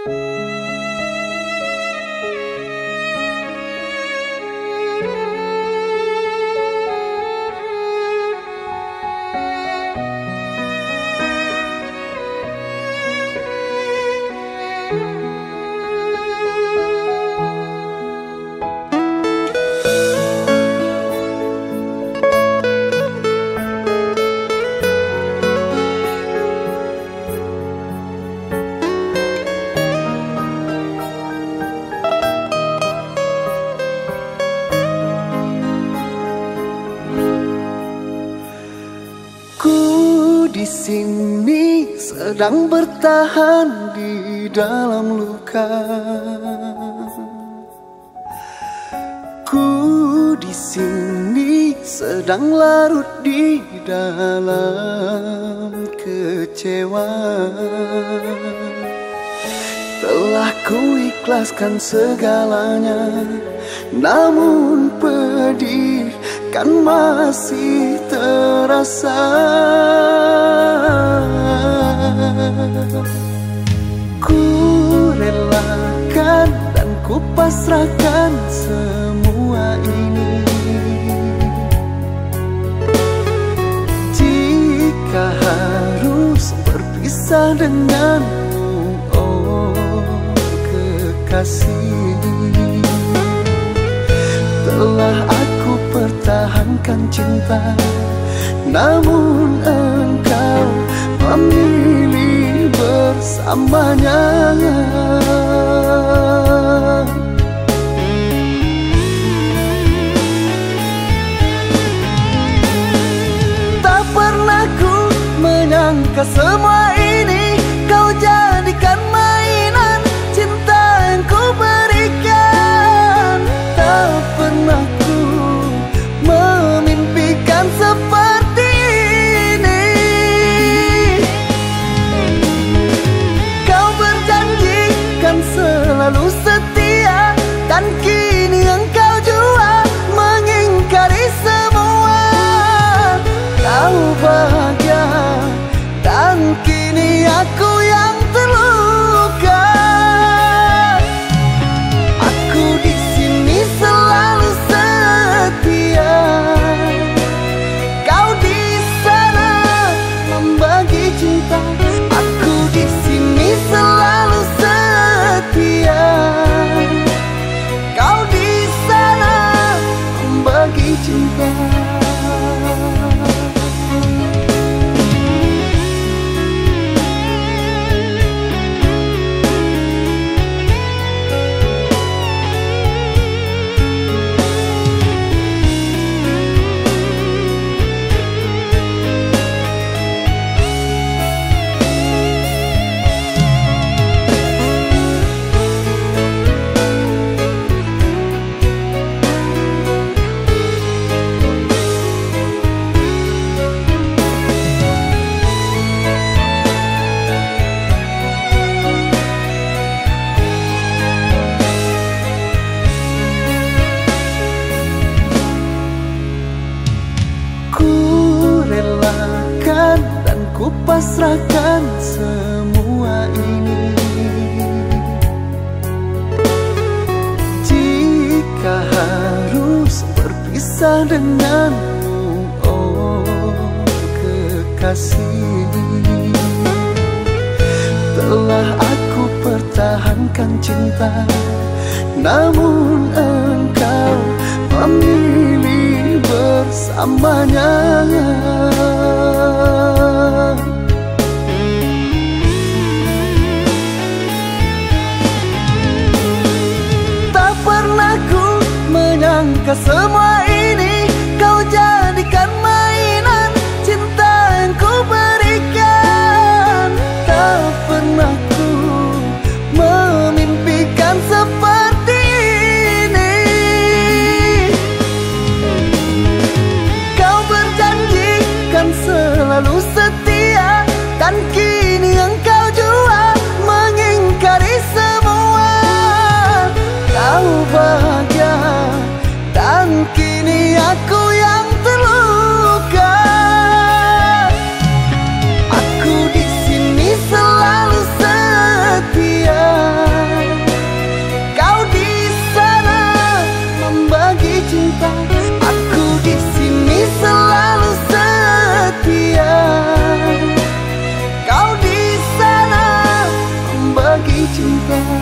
Di sini sedang bertahan di dalam luka. Ku di sini sedang larut di dalam kecewa. Telah ku ikhlaskan segalanya, namun pedih kan masih terasa. Ku relakan dan ku pasrahkan semua ini. Jika harus berpisah denganmu, oh kekasih, telah aku pertahankan cinta, namun engkau memilih bersamanya. Tak pernah ku menyangka semua ini kau jadikan mainan cinta yang ku berikan. Tak pernah ku memimpikan seperti ini. Kau berjanji kan selalu setia, dan kini engkau jua mengingkari semua. Kau bahagia dan kini aku yang terluka. Aku di sini selalu setia, kau di sana membagi cinta. Aku di sini selalu setia, kau di sana membagi cinta. Ku pasrahkan semua ini. Jika harus berpisah denganmu, oh kekasih, telah aku pertahankan cinta, namun engkau memilih bersamanya. Tak pernah ku menyangka semua ini kau jadikan mainan cinta yang ku berikan. Tak pernah ku memimpikan seperti ini. Kau berjanji kan selalu setia, dan kini engkau jua mengingkari semua. Kau bahagia dan kini cinta.